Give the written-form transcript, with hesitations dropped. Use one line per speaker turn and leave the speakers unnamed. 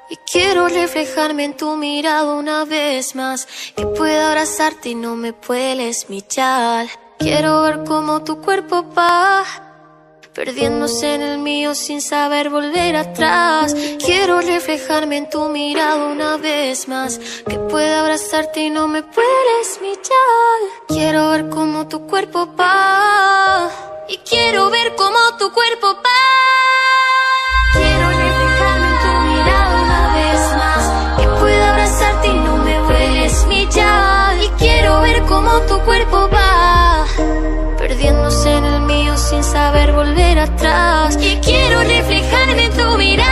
Y quiero reflejarme en tu mirada una vez más, que pueda abrazarte y no me puedes mirar. Quiero ver cómo tu cuerpo va perdiéndose en el mío sin saber volver atrás. Quiero reflejarme en tu mirada una vez más, que pueda abrazarte y no me puedes mirar. Quiero ver cómo tu cuerpo va, y quiero ver cómo tu cuerpo va. Quiero reflejarme en tu mirada una vez más, que pueda abrazarte y no me vuelves mirar. Y quiero ver cómo tu cuerpo va perdiéndose en el mío sin saber volver atrás. Y quiero reflejarme en tu mirada.